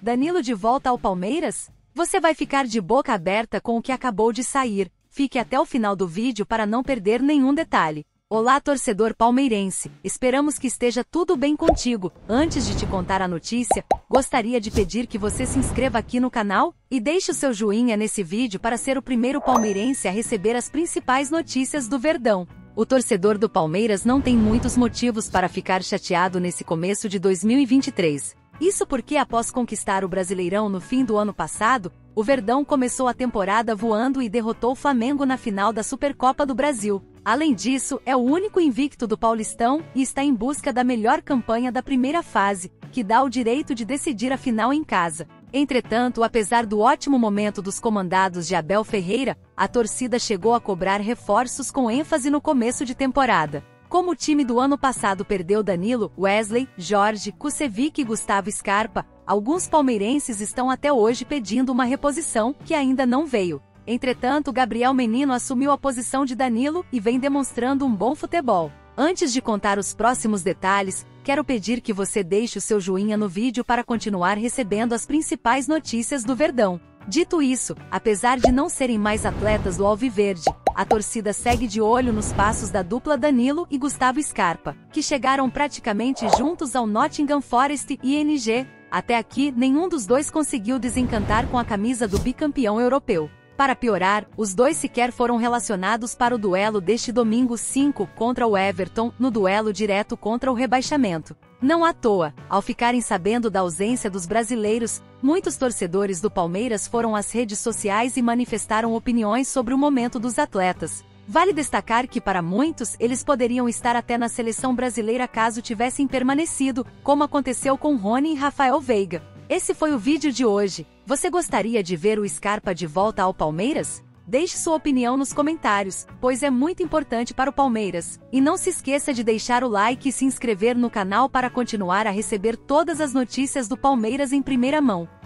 Danilo de volta ao Palmeiras? Você vai ficar de boca aberta com o que acabou de sair. Fique até o final do vídeo para não perder nenhum detalhe. Olá, torcedor palmeirense, esperamos que esteja tudo bem contigo. Antes de te contar a notícia, gostaria de pedir que você se inscreva aqui no canal e deixe o seu joinha nesse vídeo para ser o primeiro palmeirense a receber as principais notícias do Verdão. O torcedor do Palmeiras não tem muitos motivos para ficar chateado nesse começo de 2023. Isso porque após conquistar o Brasileirão no fim do ano passado, o Verdão começou a temporada voando e derrotou o Flamengo na final da Supercopa do Brasil. Além disso, é o único invicto do Paulistão e está em busca da melhor campanha da primeira fase, que dá o direito de decidir a final em casa. Entretanto, apesar do ótimo momento dos comandados de Abel Ferreira, a torcida chegou a cobrar reforços com ênfase no começo de temporada. Como o time do ano passado perdeu Danilo, Wesley, Jorge, Kusevich e Gustavo Scarpa, alguns palmeirenses estão até hoje pedindo uma reposição que ainda não veio. Entretanto, Gabriel Menino assumiu a posição de Danilo e vem demonstrando um bom futebol. Antes de contar os próximos detalhes, quero pedir que você deixe o seu joinha no vídeo para continuar recebendo as principais notícias do Verdão. Dito isso, apesar de não serem mais atletas do Alviverde, a torcida segue de olho nos passos da dupla Danilo e Gustavo Scarpa, que chegaram praticamente juntos ao Nottingham Forest e ING. Até aqui, nenhum dos dois conseguiu desencantar com a camisa do bicampeão europeu. Para piorar, os dois sequer foram relacionados para o duelo deste domingo 5 contra o Everton, no duelo direto contra o rebaixamento. Não à toa, ao ficarem sabendo da ausência dos brasileiros, muitos torcedores do Palmeiras foram às redes sociais e manifestaram opiniões sobre o momento dos atletas. Vale destacar que para muitos, eles poderiam estar até na seleção brasileira caso tivessem permanecido, como aconteceu com Rony e Rafael Veiga. Esse foi o vídeo de hoje. Você gostaria de ver o Scarpa de volta ao Palmeiras? Deixe sua opinião nos comentários, pois é muito importante para o Palmeiras. E não se esqueça de deixar o like e se inscrever no canal para continuar a receber todas as notícias do Palmeiras em primeira mão.